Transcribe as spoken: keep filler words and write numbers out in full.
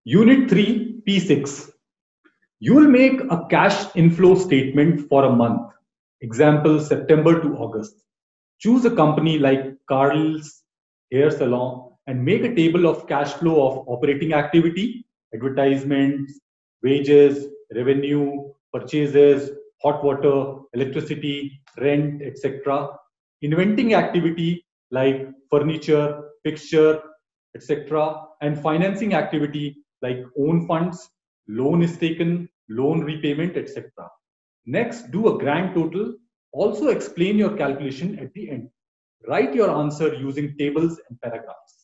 Unit three, P six. You will make a cash inflow statement for a month. Example, September to August. Choose a company like Carl's Hair Salon and make a table of cash flow of operating activity, advertisements, wages, revenue, purchases, hot water, electricity, rent, et cetera. Inventing activity like furniture, fixture, et cetera. And financing activity like own funds, loan is taken, loan repayment, et cetera. Next, do a grand total. Also explain your calculation at the end. Write your answer using tables and paragraphs.